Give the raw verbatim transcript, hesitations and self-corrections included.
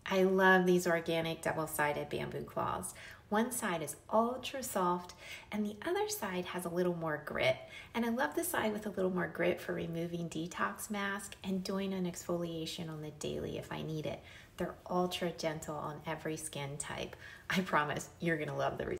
I love these organic double-sided bamboo cloths. One side is ultra soft and the other side has a little more grit. And I love the side with a little more grit for removing detox mask and doing an exfoliation on the daily if I need it. They're ultra gentle on every skin type. I promise you're gonna love the results.